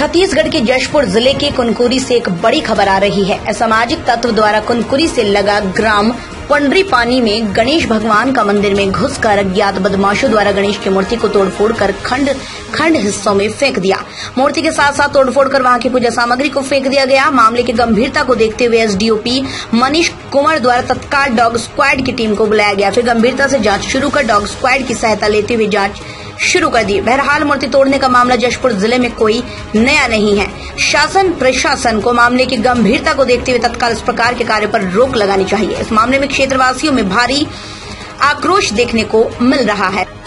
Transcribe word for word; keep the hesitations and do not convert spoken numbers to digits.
छत्तीसगढ़ के जशपुर जिले के कुनकुरी से एक बड़ी खबर आ रही है। असामाजिक तत्व द्वारा कुनकुरी से लगा ग्राम पंडरी पानी में गणेश भगवान का मंदिर में घुसकर अज्ञात बदमाशों द्वारा गणेश की मूर्ति को तोड़फोड़ कर खंड खंड हिस्सों में फेंक दिया। मूर्ति के साथ साथ तोड़फोड़ कर वहां की पूजा सामग्री को फेंक दिया गया। मामले की गंभीरता को देखते हुए एसडीओपी मनीष कुमार द्वारा तत्काल डॉग स्क्वाड की टीम को बुलाया गया। फिर गंभीरता से जांच शुरू कर डॉग स्क्वाड की सहायता लेते हुए जांच शुरू कर दी। बहरहाल मूर्ति तोड़ने का मामला जशपुर जिले में कोई नया नहीं है। शासन प्रशासन को मामले की गंभीरता को देखते हुए तत्काल इस प्रकार के कार्य पर रोक लगानी चाहिए। इस मामले में क्षेत्रवासियों में भारी आक्रोश देखने को मिल रहा है।